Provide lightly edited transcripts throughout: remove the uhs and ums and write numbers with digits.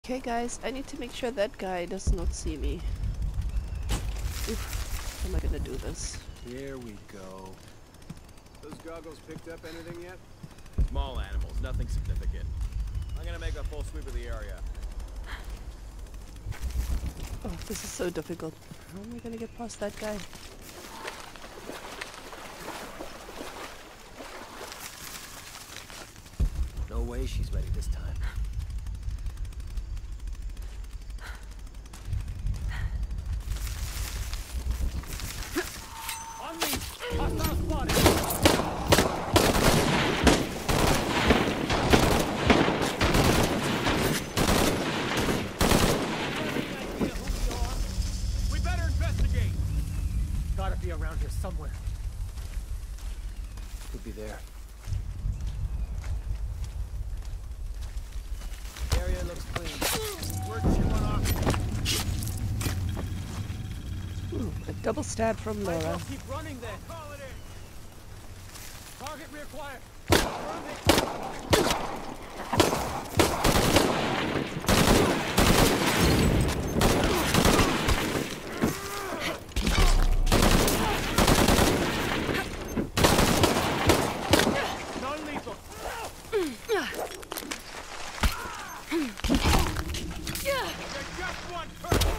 Okay guys, I need to make sure that guy does not see me. Oof, how am I gonna do this? Here we go. Those goggles picked up anything yet? Small animals, nothing significant. I'm gonna make a full sweep of the area. Oh, this is so difficult. How am I gonna get past that guy? No way she's ready this time. On me! Hostile spotted! We better investigate! Gotta be around here somewhere. Could be there. Area looks clean. Where'd she run off? Ooh, a double stab from Might as Laura. well keep running then. Call it in. Target reacquired. Burn it. Non-lethal. You're just one person.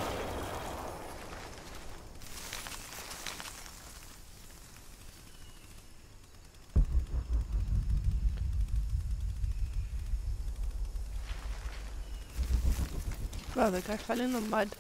Wow, the guy fell in the mud.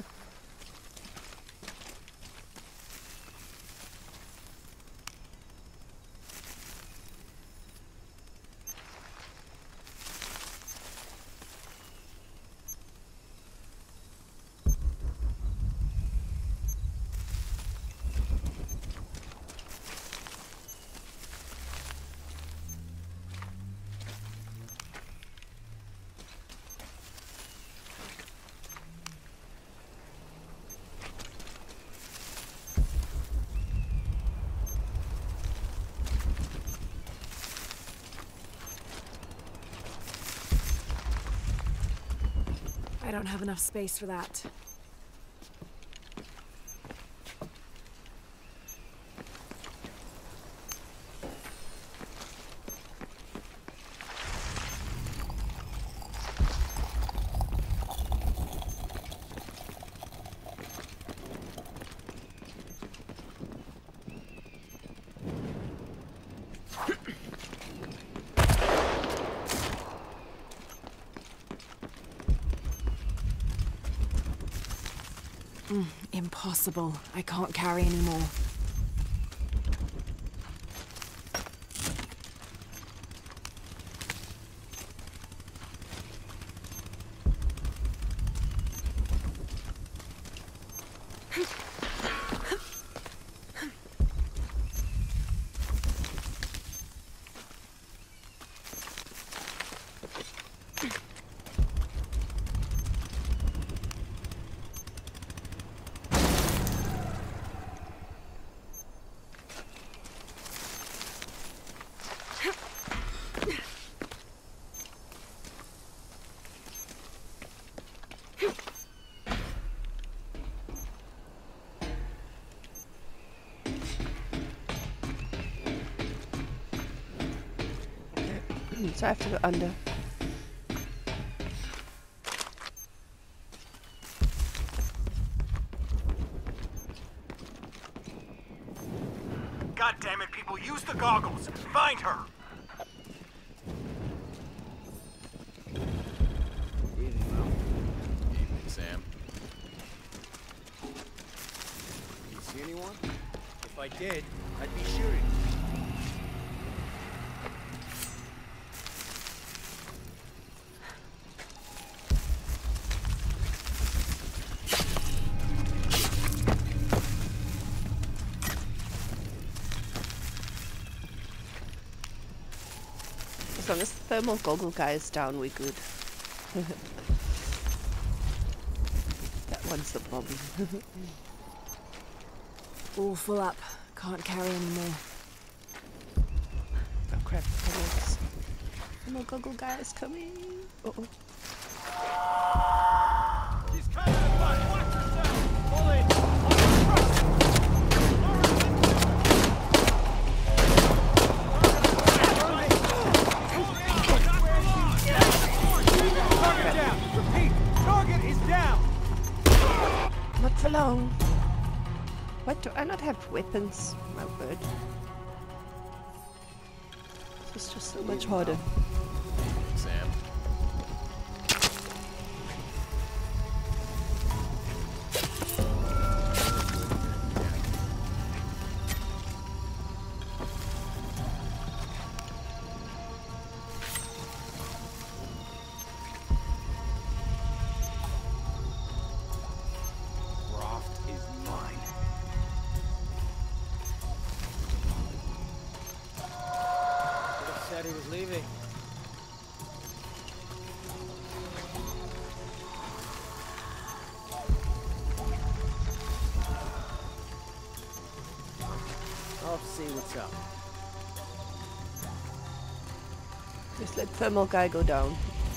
I don't have enough space for that. Impossible. I can't carry anymore. So I have to go under. God damn it, people, use the goggles! Find her! Evening, Mom. Evening, Sam. You see anyone? If I did, I'd be shooting. As long as the thermal goggle guy is down, we're good. That one's the problem. All full up. Can't carry anymore. Oh crap, thermal goggle guy is coming. Uh oh. down! Not for long. Why do I not have weapons? My word. This is just so much harder. Sam. Croft is mine. Could have said he was leaving. I'll see what's up. Just let thermal guy go down.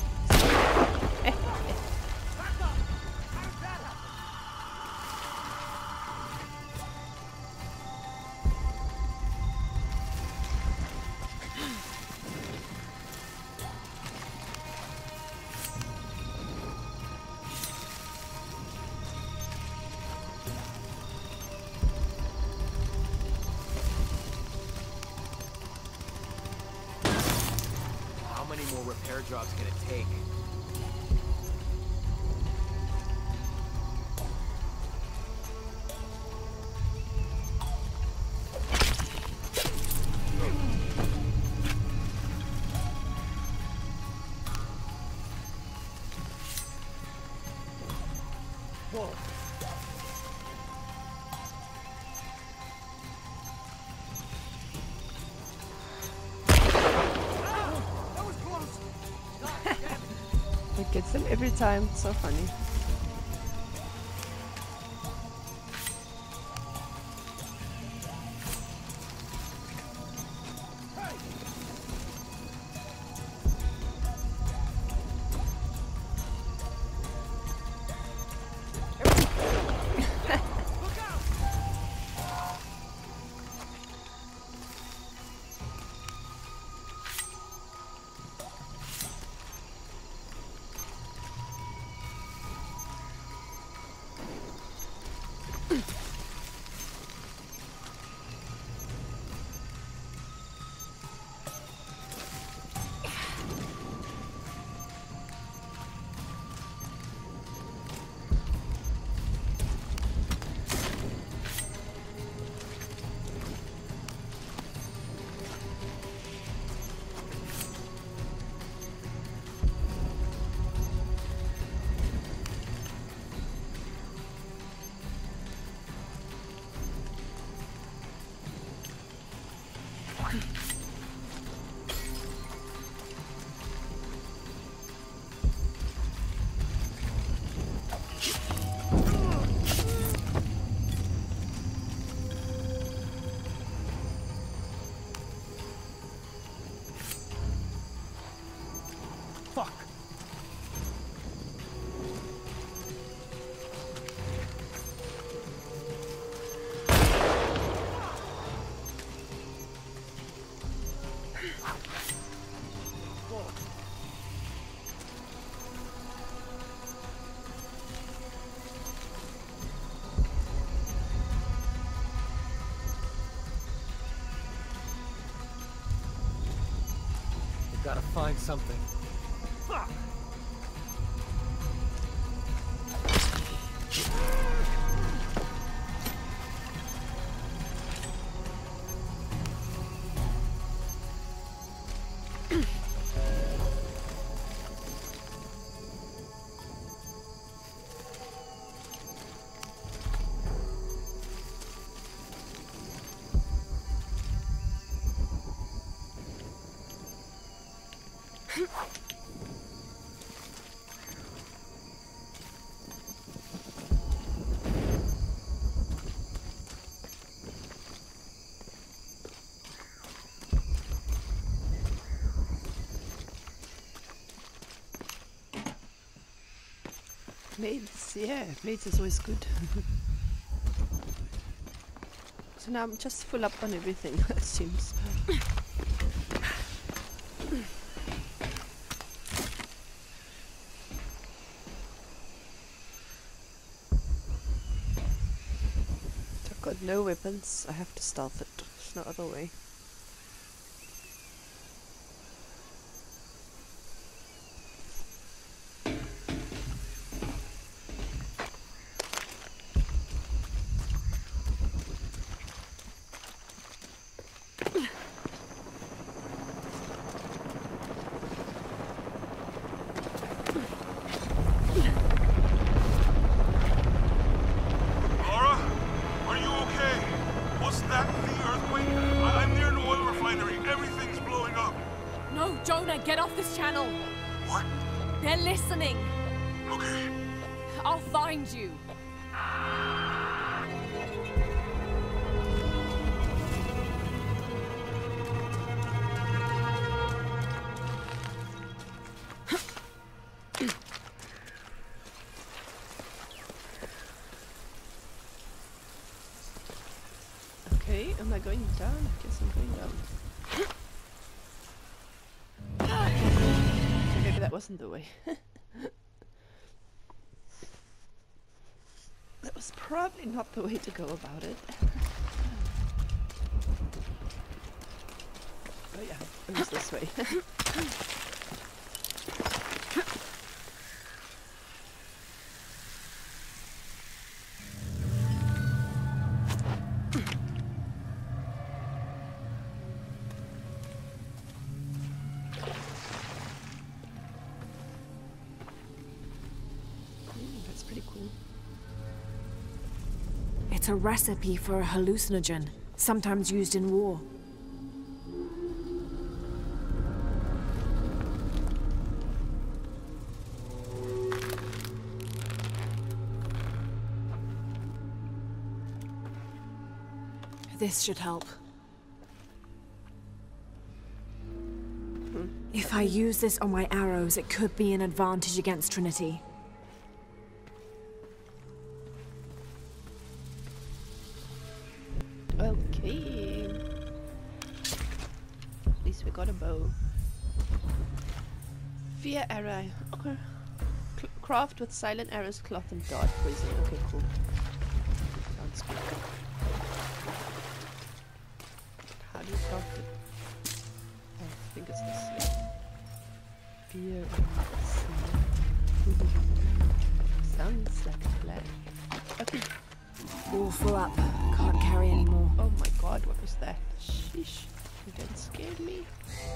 How many more repair jobs can it take? Whoa. That was close! It gets them every time. So funny. Fuck! We gotta find something. Fuck! Maids, yeah, maids is always good. So now I'm just full up on everything, it seems. got no weapons. I have to stealth it. There's no other way. Get off this channel! What? They're listening! Okay. I'll find you! Okay, am I going down? I guess I'm going down. Maybe that wasn't the way. That was probably not the way to go about it. Oh yeah, it was this way. It's a recipe for a hallucinogen, sometimes used in war. This should help. If I use this on my arrows, it could be an advantage against Trinity. Okay. At least we got a bow. Fear arrow. Okay. Craft with silent arrows, cloth, and dart poison. Okay, cool. Sounds good. How do you craft it? Oh, I think it's this. Yeah. Fear sounds like a plan. Okay. All full up. Can't carry anymore. Oh my god, what was that? Sheesh. You didn't scare me.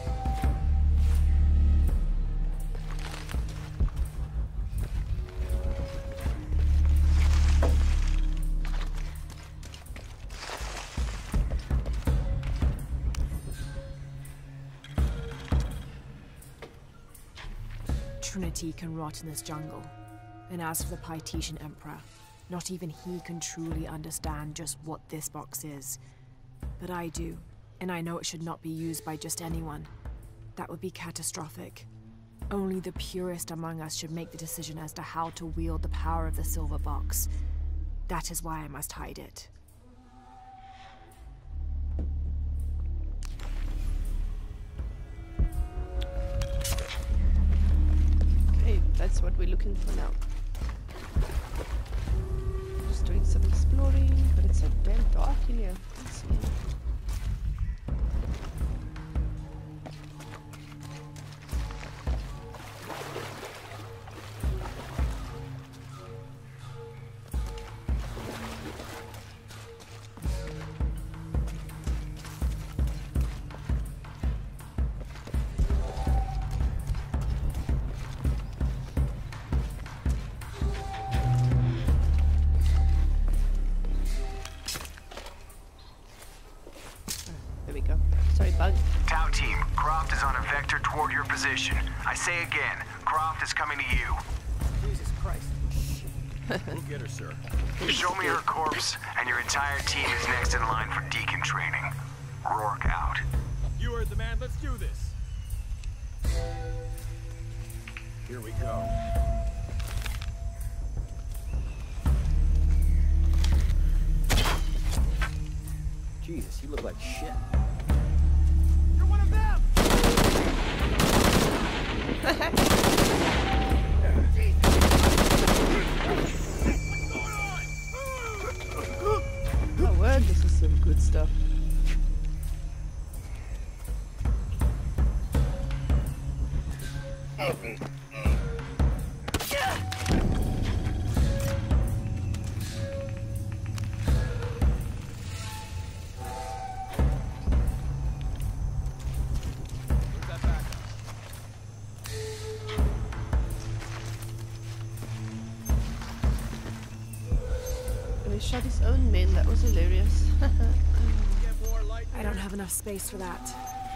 Trinity can rot in this jungle. And as for the Pytetian Emperor, not even he can truly understand just what this box is. But I do, and I know it should not be used by just anyone. That would be catastrophic. Only the purest among us should make the decision as to how to wield the power of the silver box. That is why I must hide it. Okay, that's what we're looking for now. Just doing some exploring, but it's so damn dark in here. Let's see. Tau team, Croft is on a vector toward your position. I say again, Croft is coming to you. Jesus Christ. We'll get her, sir. Show me her corpse, and your entire team is next in line for deacon training. Rourke out. You heard the man. Let's do this. Here we go. Jesus, you look like shit. You're one of them! Oh, he shot his own men. That was hilarious. Get more light. I don't have enough space for that.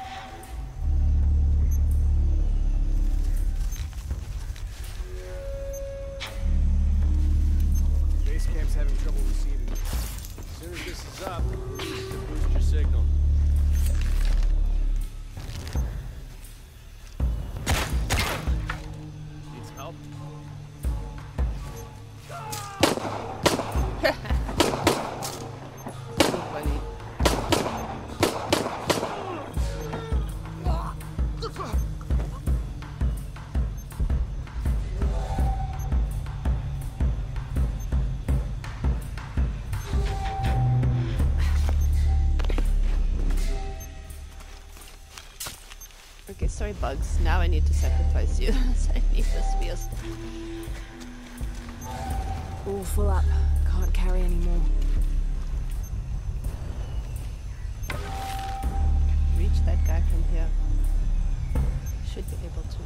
Base camp's having trouble receiving. As soon as this is up, we'll use it to boost your signal. Needs help? So funny. Okay, sorry Bugs. Now I need to sacrifice you. So I need this wheels. All full up. Can't carry anymore. Reach that guy from here. Should be able to.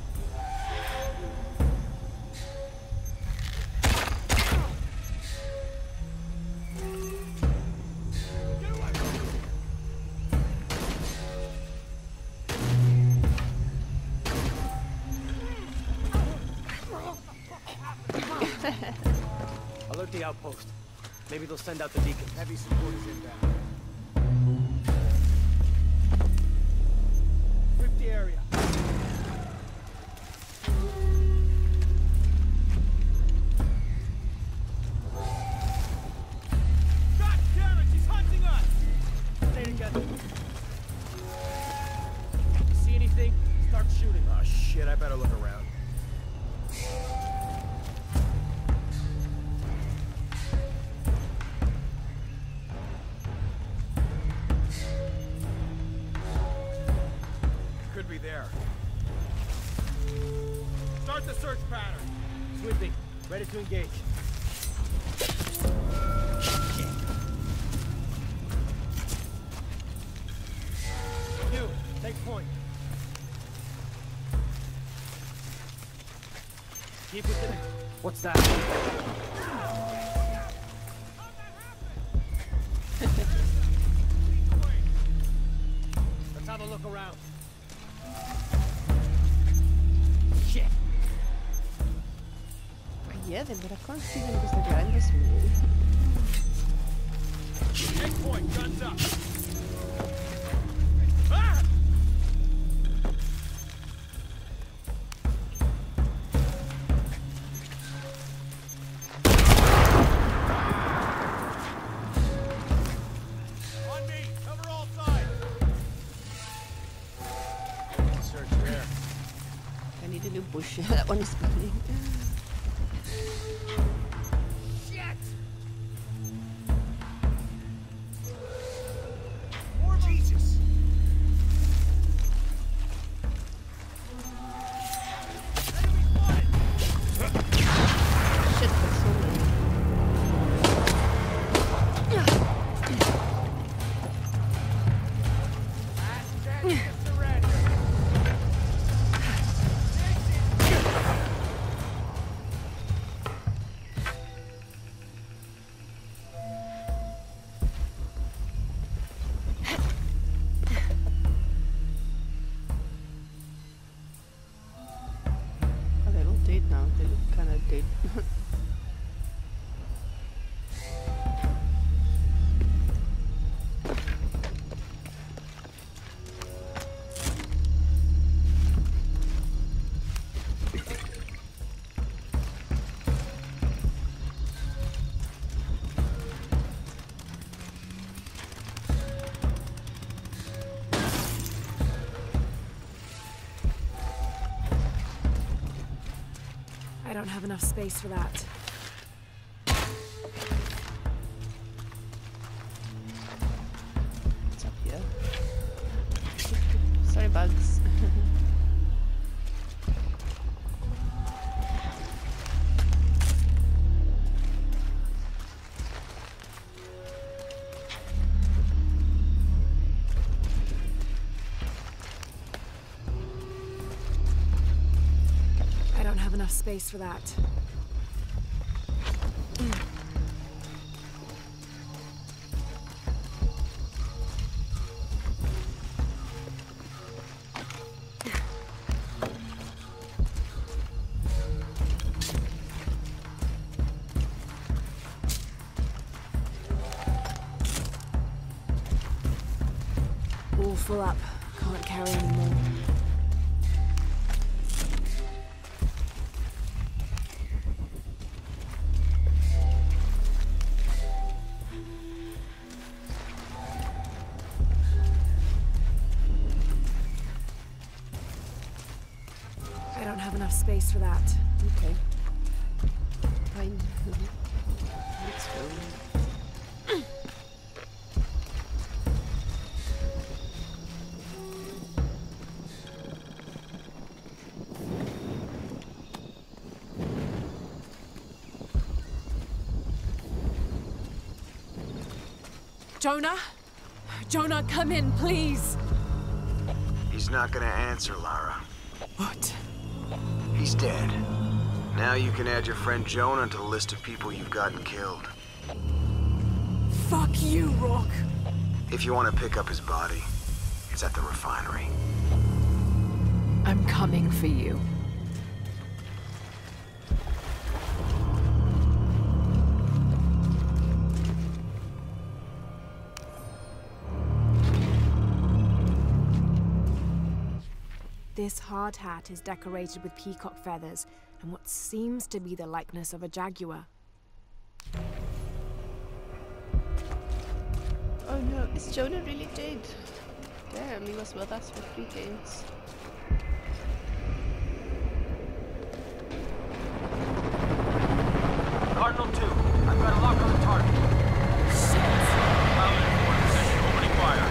Alert the outpost. Maybe they'll send out the deacon. Heavy support is inbound. Rip the area. God damn it, she's hunting us! Stay together. You see anything? Start shooting. Oh shit, I better look around. Could be there. Start the search pattern. Sweeping. Ready to engage. You, take point. Keep within it. What's that? Let's have a look around. Shit. I hear them, but I can't see them because they're behind this wall. Take point, guns up. Ah! On me, cover all sides. Search there. I need a new bush. That one is burning. Jesus! Shit, there's so many. Oh, they're all dead now. They look kind of dead. I don't have enough space for that. What's up here? Sorry, Bugs. I don't have enough space for that. All full up. Can't carry anymore. I don't have enough space for that. Okay. Fine. Let's go. Jonah? Jonah, come in, please! He's not gonna answer, Lara. What? He's dead. Now you can add your friend Jonah to the list of people you've gotten killed. Fuck you, Rourke! If you want to pick up his body, it's at the refinery. I'm coming for you. This hard hat is decorated with peacock feathers and what seems to be the likeness of a jaguar. Oh no, is Jonah really dead? Damn, he was with us for 3 games. Cardinal 2, I've got a lock on the target. Pilot in forward position, opening fire.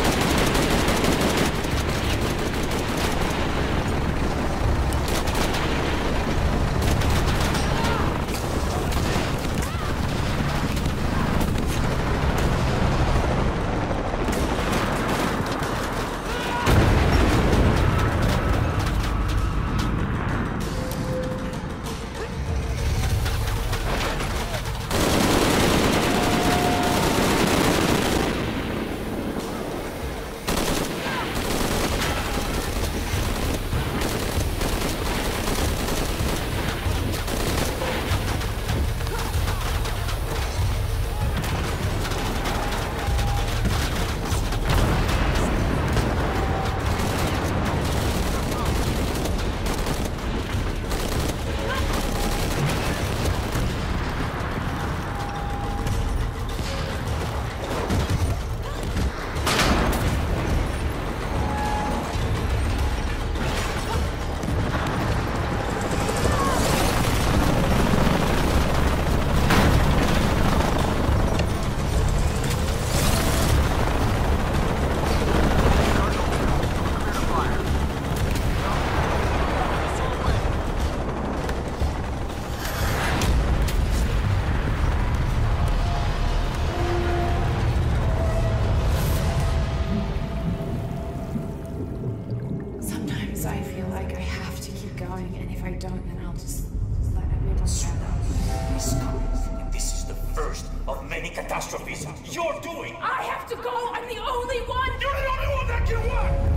Catastrophes you're doing! I have to go! I'm the only one! You're the only one that can work!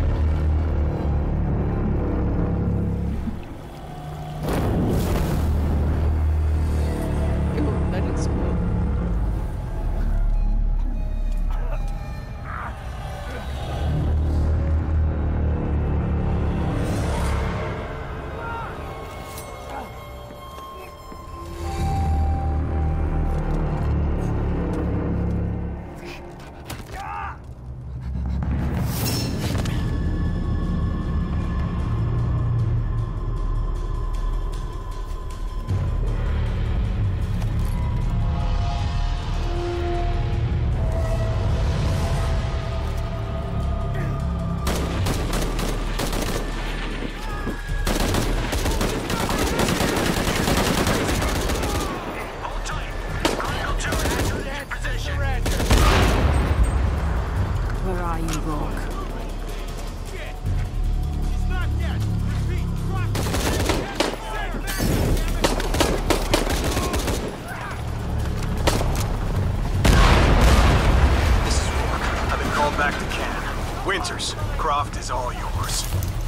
Winters, Croft is all yours.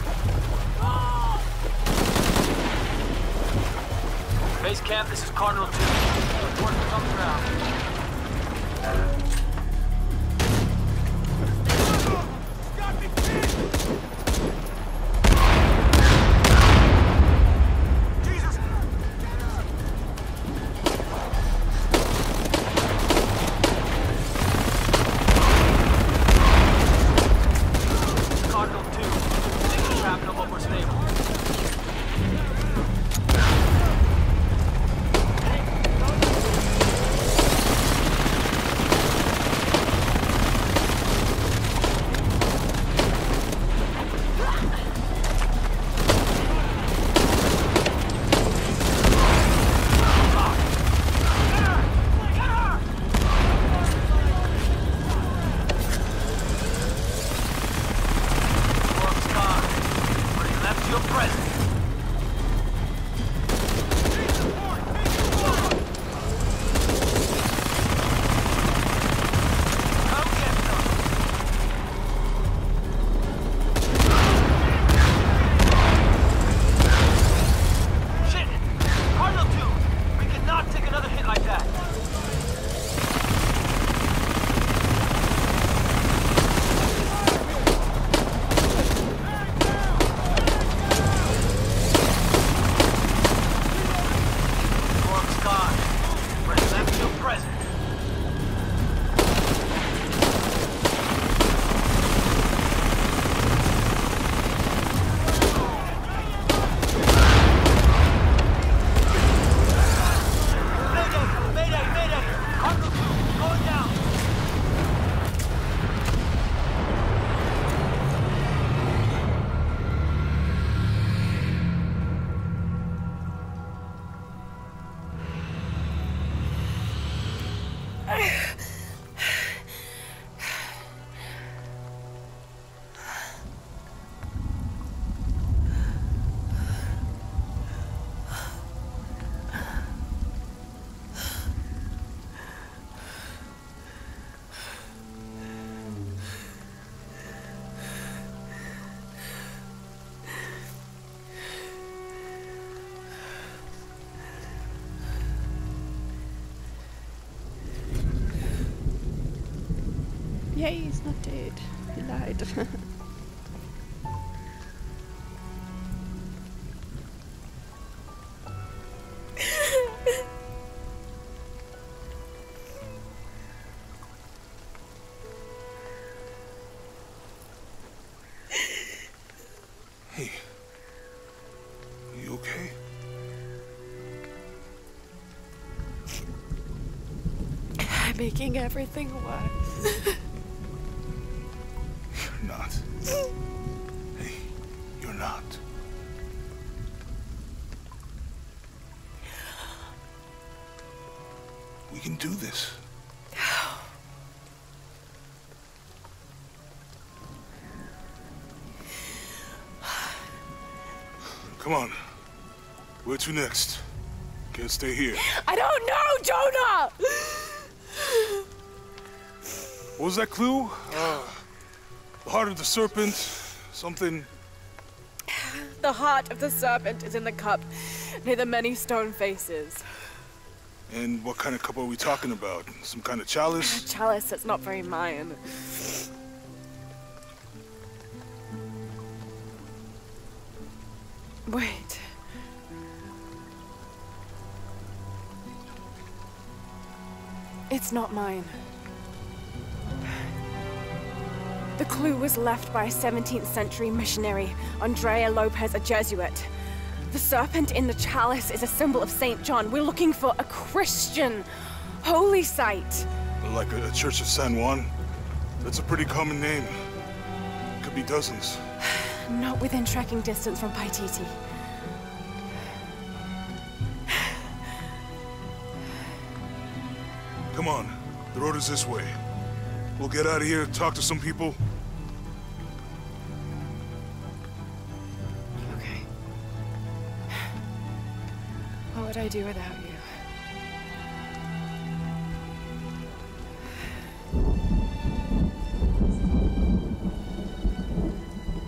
Base camp, this is Cardinal 2. Reinforcements on the ground. Yay, he's not dead. He lied. Hey. You okay? I'm making everything worse. You're not. Hey, you're not. We can do this. Come on. Where to next? Can't stay here. I don't know, Jonah! What was that clue? The heart of the serpent, something... The heart of the serpent is in the cup, near the many stone faces. And what kind of cup are we talking about? Some kind of chalice? A chalice that's not very Mayan. Wait. It's not mine. The clue was left by a 17th century missionary, Andrea Lopez, a Jesuit. The serpent in the chalice is a symbol of St. John. We're looking for a Christian holy site. Like a Church of San Juan? That's a pretty common name. Could be dozens. Not within trekking distance from Paititi. Come on, the road is this way. We'll get out of here, talk to some people. Okay. What would I do without you?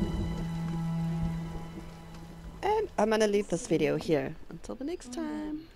And I'm gonna leave this video here. Until the next time.